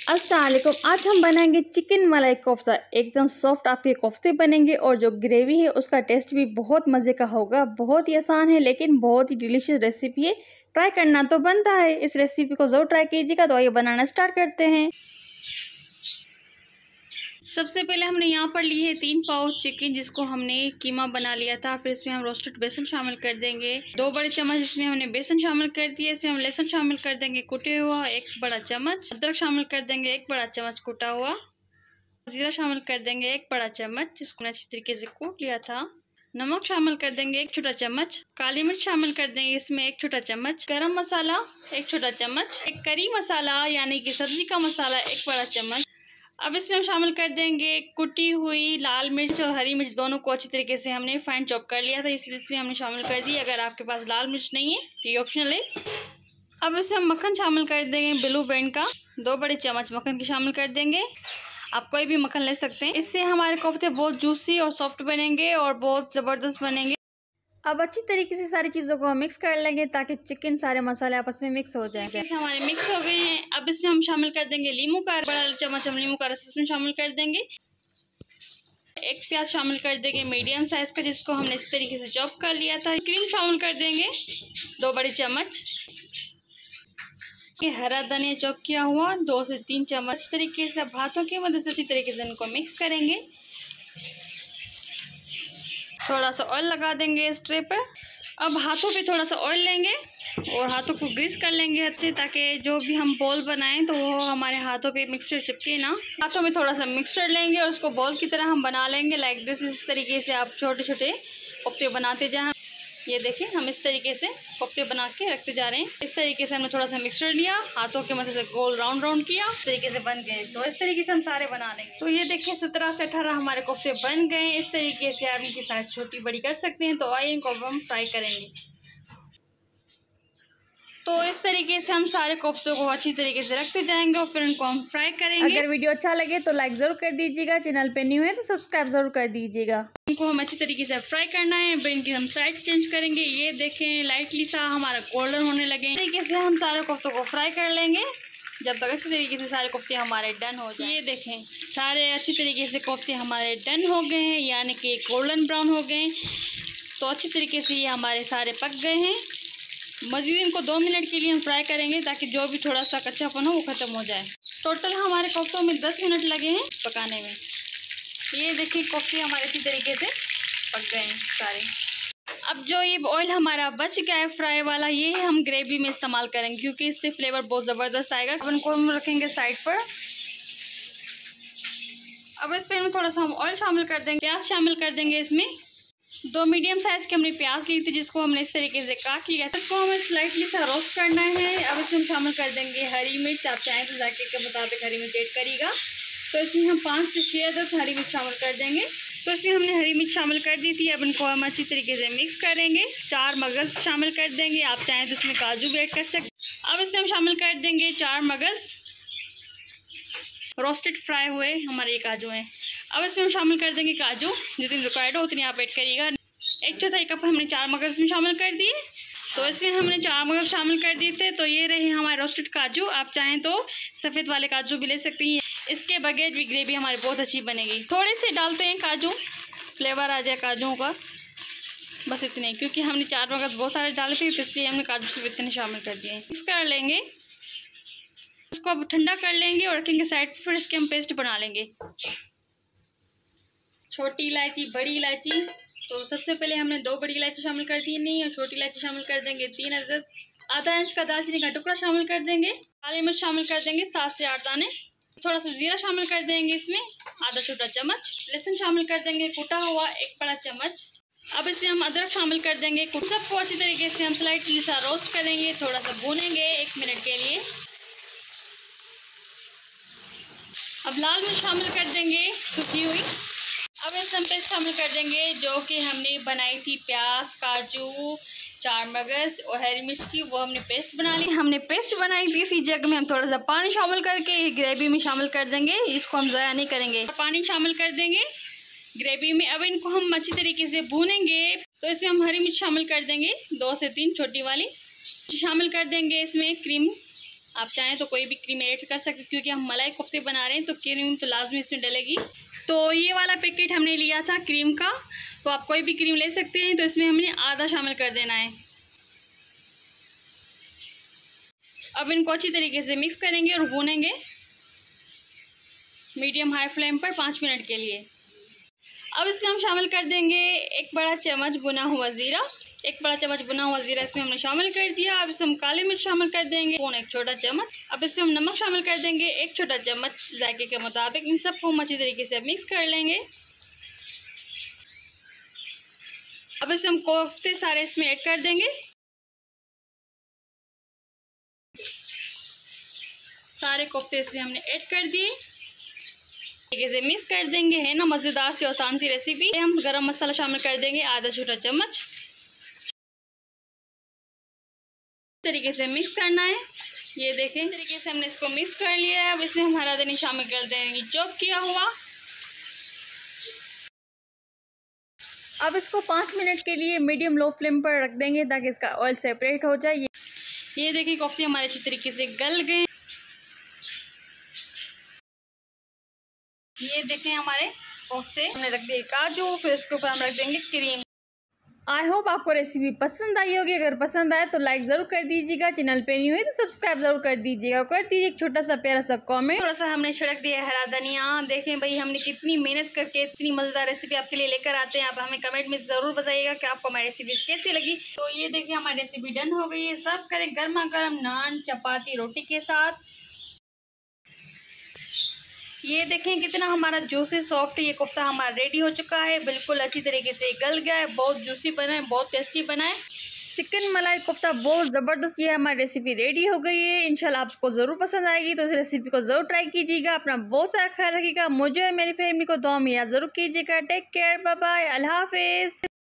अस्सलाम वालेकुम। आज हम बनाएंगे चिकन मलाई कोफ्ता। एकदम सॉफ्ट आपके कोफ्ते बनेंगे और जो ग्रेवी है उसका टेस्ट भी बहुत मज़े का होगा। बहुत ही आसान है लेकिन बहुत ही डिलीशियस रेसिपी है। ट्राई करना तो बनता है। इस रेसिपी को ज़रूर ट्राई कीजिएगा। तो आइए बनाना स्टार्ट करते हैं। सबसे पहले हमने यहाँ पर लिए है 3 पाउच चिकन, जिसको हमने कीमा बना लिया था। फिर इसमें हम रोस्टेड बेसन शामिल कर देंगे, 2 बड़े चम्मच इसमें हमने बेसन शामिल कर दिया। इसमें हम लहसुन शामिल कर देंगे कुटे हुआ 1 बड़ा चम्मच, अदरक शामिल कर देंगे 1 बड़ा चम्मच कुटा हुआ, जीरा शामिल कर देंगे 1 बड़ा चम्मच जिसको अच्छी तरीके से कूट लिया था, नमक शामिल कर देंगे 1 छोटा चम्मच, काली मिर्च शामिल कर देंगे इसमें 1 छोटा चम्मच, गरम मसाला 1 छोटा चम्मच, एक करी मसाला यानी कि सब्जी का मसाला 1 बड़ा चम्मच। अब इसमें हम शामिल कर देंगे कुटी हुई लाल मिर्च और हरी मिर्च, दोनों को अच्छी तरीके से हमने फाइन चॉप कर लिया था, इसमें हमने शामिल कर दी। अगर आपके पास लाल मिर्च नहीं है तो ये ऑप्शनल है। अब इसमें हम मक्खन शामिल कर देंगे ब्लू बैंड का 2 बड़े चम्मच मक्खन की शामिल कर देंगे। आप कोई भी मक्खन ले सकते हैं। इससे हमारे कोफ्ते बहुत जूसी और सॉफ्ट बनेंगे और बहुत ज़बरदस्त बनेंगे। अब अच्छी तरीके से सारी चीज़ों को मिक्स कर लेंगे ताकि चिकन सारे मसाले आपस में मिक्स हो जाएंगे। हमारे मिक्स हो गए हैं। अब इसमें हम शामिल कर देंगे लीमू का बड़ा चम्मच, हम लीमू का रस इसमें शामिल कर देंगे। 1 प्याज शामिल कर देंगे मीडियम साइज का, जिसको हमने इस तरीके से चॉप कर लिया था। क्रीम शामिल कर देंगे 2 बड़े चम्मच, हरा धनिया चॉप किया हुआ 2 से 3 चम्मच। इस तरीके से हाथों की मदद से अच्छी तरीके से इनको मिक्स करेंगे। थोड़ा सा ऑयल लगा देंगे इस ट्रे पर। अब हाथों पे थोड़ा सा ऑयल लेंगे और हाथों को ग्रीस कर लेंगे अच्छे, ताकि जो भी हम बॉल बनाएं तो वो हमारे हाथों पे मिक्सचर चिपके ना। हाथों में थोड़ा सा मिक्सचर लेंगे और उसको बॉल की तरह हम बना लेंगे लाइक दिस। इस तरीके से आप छोटे छोटे कोफ्ते बनाते जाएं। ये देखिए हम इस तरीके से कोफ्ते बना के रखते जा रहे हैं। इस तरीके से हमने थोड़ा सा मिक्सचर लिया, हाथों के मदद से गोल राउंड किया, इस तरीके से बन गए। तो इस तरीके से हम सारे बना लेंगे। तो ये देखिए 17 से 18 हमारे कोफ्ते बन गए। इस तरीके से आप इनकी साइज छोटी बड़ी कर सकते हैं। तो आइए इनको हम फ्राई करेंगे। तो इस तरीके से हम सारे कोफ्तों को अच्छी तरीके से रखते जाएंगे और फिर इनको हम फ्राई करेंगे। अगर वीडियो अच्छा लगे तो लाइक ज़रूर कर दीजिएगा, चैनल पे न्यू है तो सब्सक्राइब ज़रूर कर दीजिएगा। इनको हम अच्छी तरीके से फ्राई करना है। फिर इनकी हम साइड चेंज करेंगे। ये देखें लाइटली सा हमारा गोल्डन होने लगे। इस तरीके से हम सारे कोफ्तों को फ्राई कर लेंगे जब तक अच्छी तरीके से सारे कोफ्ते हमारे डन हो जाए। ये देखें सारे अच्छी तरीके से कोफ्ते हमारे डन हो गए हैं, यानी कि गोल्डन ब्राउन हो गए। तो अच्छी तरीके से ये हमारे सारे पक गए हैं। मज़ीद इनको 2 मिनट के लिए हम फ्राई करेंगे ताकि जो भी थोड़ा सा कच्चापन हो वो ख़त्म हो जाए। टोटल हमारे कोफ्तों में 10 मिनट लगे हैं पकाने में। ये देखिए कोफ्ते हमारे इसी तरीके से पक गए हैं सारे। अब जो ये ऑयल हमारा बच गया है फ्राई वाला, ये हम ग्रेवी में इस्तेमाल करेंगे क्योंकि इससे फ्लेवर बहुत ज़बरदस्त आएगा। अब इनको हम रखेंगे साइड पर। अब इस पर थोड़ा सा हम ऑयल शामिल कर देंगे, प्याज शामिल कर देंगे। इसमें 2 मीडियम साइज़ के हमने प्याज ली थी, जिसको हमने इस तरीके से काट लिया था। इसको हमें स्लाइटली सा रोस्ट करना है। अब इसमें हम शामिल कर देंगे हरी मिर्च। आप चाहें तो जायके के मुताबिक हरी मिर्च ऐड करिएगा। तो इसमें हम 5 से 6 अदद हरी मिर्च शामिल कर देंगे। तो इसमें हमने हरी मिर्च शामिल कर दी थी। अब इनको हम अच्छी तरीके से मिक्स करेंगे। 4 मगज़ शामिल कर देंगे। आप चाहें तो इसमें काजू भी ऐड कर सकते। अब इसमें हम शामिल कर देंगे 4 मगज़ रोस्टेड फ्राई हुए हमारे ये काजू हैं। अब इसमें हम शामिल कर देंगे काजू, जितनी रिक्वायर्ड हो उतनी आप ऐड करिएगा। 1/4 कप हमने 4 मगज़ इसमें शामिल कर दिए। तो इसमें हमने 4 मगज़ शामिल कर दिए थे। तो ये रहे हमारे रोस्टेड काजू। आप चाहें तो सफ़ेद वाले काजू भी ले सकती हैं। इसके बगैर भी ग्रेवी हमारी बहुत अच्छी बनेगी। थोड़े से डालते हैं काजू, फ्लेवर आ जाए काजू का, बस इतने, क्योंकि हमने 4 मगज़ बहुत सारे डाले थे तो इसलिए हमने काजू सिर्फ इतने शामिल कर दिए। मिक्स कर लेंगे, इसको अब ठंडा कर लेंगे और रखेंगे साइड पर। फिर इसके हम पेस्ट बना लेंगे। छोटी इलायची, बड़ी इलायची, तो सबसे पहले हमने 2 बड़ी इलायची शामिल कर दी नहीं और छोटी इलायची शामिल कर देंगे 3 अदद। आधा इंच का दालचीनी का टुकड़ा शामिल कर देंगे। काली मिर्च शामिल कर देंगे 7 से 8 दाने। थोड़ा सा जीरा शामिल कर देंगे इसमें आधा छोटा चम्मच। लहसुन शामिल कर देंगे कुटा हुआ 1 बड़ा चम्मच। अब इसमें हम अदरक शामिल कर देंगे। सबको अच्छी तरीके से हम स्लाइटली सा रोस्ट करेंगे, थोड़ा सा भूनेंगे 1 मिनट के लिए। अब लाल मिर्च शामिल कर देंगे सूखी हुई। अब इसमें पेस्ट शामिल कर देंगे जो कि हमने बनाई थी प्याज, काजू, 4 मगज़ और हरी मिर्च की, वो हमने पेस्ट बना ली। हमने पेस्ट बनाई थी, इसी जग में हम थोड़ा सा पानी शामिल करके ग्रेवी में शामिल कर देंगे। इसको हम ज़ाया नहीं करेंगे, पानी शामिल कर देंगे ग्रेवी में। अब इनको हम अच्छी तरीके से भूनेंगे। तो इसमें हम हरी मिर्च शामिल कर देंगे 2 से 3 छोटी वाली, शामिल कर देंगे इसमें क्रीम। आप चाहें तो कोई भी क्रीम ऐड कर सकते, क्योंकि हम मलाई कोफ्ते बना रहे हैं तो क्रीम तो लाजमी इसमें डलेगी। तो ये वाला पैकेट हमने लिया था क्रीम का, तो आप कोई भी क्रीम ले सकते हैं। तो इसमें हमने आधा शामिल कर देना है। अब इनको अच्छी तरीके से मिक्स करेंगे और भूनेंगे मीडियम हाई फ्लेम पर 5 मिनट के लिए। अब इसमें हम शामिल कर देंगे 1 बड़ा चम्मच बुना हुआ ज़ीरा। 1 बड़ा चम्मच बुना हुआ ज़ीरा इसमें हमने शामिल कर दिया। अब इसमें हम काली मिर्च शामिल कर देंगे 1 छोटा चम्मच। अब इसमें हम नमक शामिल कर देंगे 1 छोटा चम्मच जायके के मुताबिक। इन सबको हम अच्छी तरीके से मिक्स कर लेंगे। अब इसमें हम कोफ्ते सारे इसमें ऐड कर देंगे। सारे कोफ्ते इसमें हमने ऐड कर दिए, तरीके से मिक्स कर देंगे। है ना मज़ेदार सी आसान सी रेसिपी। हम गरम मसाला शामिल कर देंगे आधा छोटा चम्मच। तरीके से मिक्स करना है। ये देखें तरीके से हमने इसको मिक्स कर लिया है। अब इसमें हम हरा धनिया शामिल कर देंगे चॉप किया हुआ। अब इसको 5 मिनट के लिए मीडियम लो फ्लेम पर रख देंगे ताकि इसका ऑयल सेपरेट हो जाए। ये देखिए कोफ्ते हमारे अच्छी तरीके से गल गए। ये देखें हमारे कोफ्ते हमने रख दिए काजू, फिर इसके ऊपर हम रख देंगे क्रीम। आई होप आपको रेसिपी पसंद आई होगी। अगर पसंद आए तो लाइक ज़रूर कर दीजिएगा। चैनल पे नहीं हुई तो सब्सक्राइब ज़रूर कर दीजिएगा। कर दीजिए एक छोटा सा प्यारा सा कमेंट। थोड़ा सा हमने छिड़क दिया हरा धनिया। देखें भाई हमने कितनी मेहनत करके इतनी मज़ेदार रेसिपी आपके लिए लेकर आते हैं। आप हमें कमेंट में ज़रूर बताइएगा कि आपको हमारी रेसिपी कैसी लगी। तो ये देखिए हमारी रेसिपी डन हो गई है। सर्व करें गर्मा गर्म नान चपाती रोटी के साथ। ये देखें कितना हमारा जूसी सॉफ्ट ये कोफ्ता हमारा रेडी हो चुका है। बिल्कुल अच्छी तरीके से गल गया है, बहुत जूसी बना है, बहुत टेस्टी बना है। चिकन मलाई कोफ्ता बहुत ज़बरदस्त। ये हमारी रेसिपी रेडी हो गई है। इंशाल्लाह आपको ज़रूर पसंद आएगी। तो इस रेसिपी को ज़रूर ट्राई कीजिएगा। अपना बहुत सारा ख्याल रखिएगा। मुझे और मेरी फैमिली को दुआ में याद ज़रूर कीजिएगा। टेक केयर, बाय बाय, अल्लाह हाफिज़।